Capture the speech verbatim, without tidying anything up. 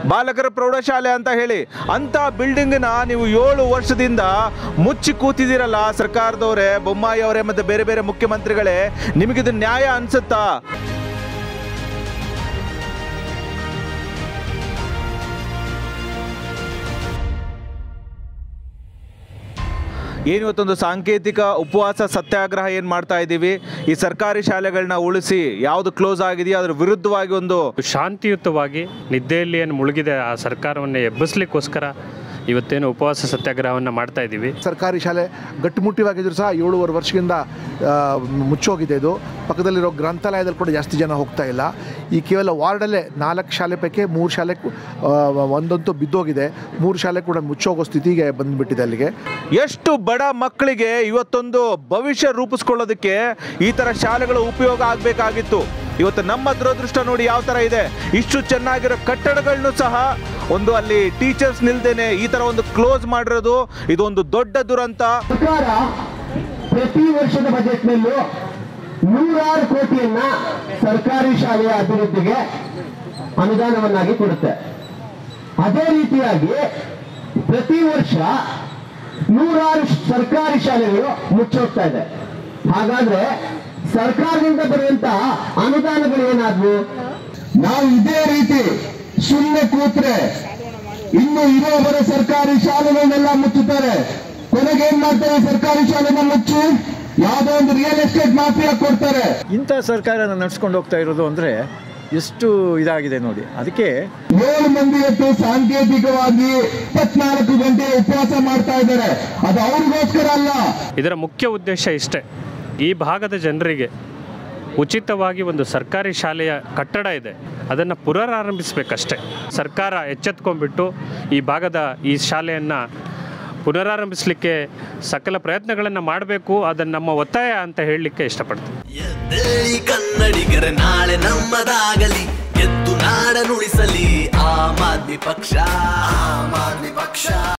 ಬಾಲಕರ ಪ್ರೌಢಶಾಲೆ ಅಂತ ಹೇಳಿ ಅಂತ ಬಿಲ್ಡಿಂಗ್ನ ನೀವು ಏಳು ವರ್ಷದಿಂದ ಮುಚ್ಚಿ ಕೂತಿದ್ದೀರಲ್ಲ ಸರ್ಕಾರದವರೇ, ಬೊಮ್ಮಾಯಿ ಅವರೇ ಮತ್ತು ಬೇರೆ ಬೇರೆ ಮುಖ್ಯಮಂತ್ರಿಗಳೇ, ನಿಮಗಿದು ನ್ಯಾಯ ಅನ್ಸುತ್ತಾ? ಏನಿವತ್ತೊಂದು ಸಾಂಕೇತಿಕ ಉಪವಾಸ ಸತ್ಯಾಗ್ರಹ ಏನು ಮಾಡ್ತಾ ಇದ್ದೀವಿ, ಈ ಸರ್ಕಾರಿ ಶಾಲೆಗಳನ್ನ ಉಳಿಸಿ ಯಾವುದು ಕ್ಲೋಸ್ ಆಗಿದೆಯೋ ಅದರ ವಿರುದ್ಧವಾಗಿ ಒಂದು ಶಾಂತಿಯುತವಾಗಿ ನಿದ್ದೆಯಲ್ಲಿ ಏನು ಮುಳುಗಿದೆ ಆ ಸರ್ಕಾರವನ್ನು ಎಬ್ಬಿಸ್ಲಿಕ್ಕೋಸ್ಕರ ಇವತ್ತೇನು ಉಪವಾಸ ಸತ್ಯಾಗ್ರಹವನ್ನು ಮಾಡ್ತಾ ಇದ್ದೀವಿ. ಸರ್ಕಾರಿ ಶಾಲೆ ಗಟ್ಟುಮುಟ್ಟಿವಾಗಿದ್ರು ಸಹ ಏಳೂವರೆ ವರ್ಷದಿಂದ ಮುಚ್ಚೋಗಿದೆ. ಇದು ಪಕ್ಕದಲ್ಲಿರೋ ಗ್ರಂಥಾಲಯದಲ್ಲಿ ಕೂಡ ಜಾಸ್ತಿ ಜನ ಹೋಗ್ತಾ ಇಲ್ಲ. ಈ ಕೇವಲ ವಾರ್ಡಲ್ಲೇ ನಾಲ್ಕು ಶಾಲೆ ಪೈಕಿ ಮೂರು ಶಾಲೆ ಒಂದಂತೂ ಬಿದ್ದೋಗಿದೆ, ಮೂರು ಶಾಲೆ ಕೂಡ ಮುಚ್ಚೋಗೋ ಸ್ಥಿತಿಗೆ ಬಂದುಬಿಟ್ಟಿದೆ. ಅಲ್ಲಿಗೆ ಎಷ್ಟು ಬಡ ಮಕ್ಕಳಿಗೆ ಇವತ್ತೊಂದು ಭವಿಷ್ಯ ರೂಪಿಸ್ಕೊಳ್ಳೋದಕ್ಕೆ ಈ ಥರ ಶಾಲೆಗಳು ಉಪಯೋಗ ಆಗಬೇಕಾಗಿತ್ತು. ಇವತ್ತು ನಮ್ಮ ದುರದೃಷ್ಟ ನೋಡಿ ಯಾವ ಥರ ಇದೆ. ಇಷ್ಟು ಚೆನ್ನಾಗಿರೋ ಕಟ್ಟಡಗಳನ್ನು ಸಹ ಒಂದು ಅಲ್ಲಿ ಟೀಚರ್ಸ್ ನಿಲ್ದೇನೆ ಈ ಥರ ಒಂದು ಕ್ಲೋಸ್ ಮಾಡಿರೋದು ಇದೊಂದು ದೊಡ್ಡ ದುರಂತ. ಸರ್ಕಾರ ಪ್ರತಿ ವರ್ಷದ ಬಜೆಟ್ನಲ್ಲೂ ನೂರಾರು ಕೋಟಿಯನ್ನ ಸರ್ಕಾರಿ ಶಾಲೆಯ ಅಭಿವೃದ್ಧಿಗೆ ಅನುದಾನವನ್ನಾಗಿ ಕೊಡುತ್ತೆ. ಅದೇ ರೀತಿಯಾಗಿ ಪ್ರತಿ ವರ್ಷ ನೂರಾರು ಸರ್ಕಾರಿ ಶಾಲೆಗಳು ಮುಚ್ಚೋಗ್ತಾ ಇದೆ. ಹಾಗಾದ್ರೆ ಸರ್ಕಾರದಿಂದ ಬರುವಂತಹ ಅನುದಾನಗಳು ಏನಾದ್ವು? ನಾವು ಇದೇ ರೀತಿ ಸುಮ್ಮನೆ ಕೂತ್ರೆ ಇನ್ನು ಇರೋ ಬರೋ ಸರ್ಕಾರಿ ಶಾಲೆಗಳನ್ನೆಲ್ಲ ಮುಚ್ಚುತ್ತಾರೆ. ಕೊನೆಗೆ ಏನ್ ಮಾಡ್ತಾರೆ? ಸರ್ಕಾರಿ ಶಾಲೆನ ಮುಚ್ಚಿ ಯಾವುದೋ ಒಂದು ರಿಯಲ್ ಎಸ್ಟೇಟ್ ಮಾಫಿಯಾ ಕೊಡ್ತಾರೆ. ಇಂಥ ಸರ್ಕಾರ ನಡೆಸ್ಕೊಂಡು ಹೋಗ್ತಾ ಇರೋದು ಅಂದ್ರೆ ಎಷ್ಟು ಇದಾಗಿದೆ ನೋಡಿ. ಅದಕ್ಕೆ ಏಳು ಮಂದಿ ಇವತ್ತು ಸಾಂಕೇತಿಕವಾಗಿ ಇಪ್ಪತ್ನಾಲ್ಕು ಗಂಟೆ ಉಪವಾಸ ಮಾಡ್ತಾ ಇದ್ದಾರೆ. ಅದು ಅವ್ರಿಗೋಸ್ಕರ ಅಲ್ಲ. ಇದರ ಮುಖ್ಯ ಉದ್ದೇಶ ಇಷ್ಟೇ, ಈ ಭಾಗದ ಜನರಿಗೆ ಉಚಿತವಾಗಿ ಒಂದು ಸರ್ಕಾರಿ ಶಾಲೆಯ ಕಟ್ಟಡ ಇದೆ, ಅದನ್ನು ಪುನರಾರಂಭಿಸಬೇಕಷ್ಟೇ. ಸರ್ಕಾರ ಎಚ್ಚೆತ್ಕೊಂಡ್ಬಿಟ್ಟು ಈ ಭಾಗದ ಈ ಶಾಲೆಯನ್ನು ಪುನರಾರಂಭಿಸಲಿಕ್ಕೆ ಸಕಲ ಪ್ರಯತ್ನಗಳನ್ನು ಮಾಡಬೇಕು. ಅದನ್ನು ನಮ್ಮ ಒತ್ತಾಯ ಅಂತ ಹೇಳಲಿಕ್ಕೆ ಇಷ್ಟಪಡ್ತೀನಿ. ಕನ್ನಡಿಗರ ನಾಳೆ ನಮ್ಮದಾಗಲಿ, ಎದ್ದು ನಾಡನುಳಿಸಲಿ ಆಮ್ ಆದ್ಮಿ ಪಕ್ಷ.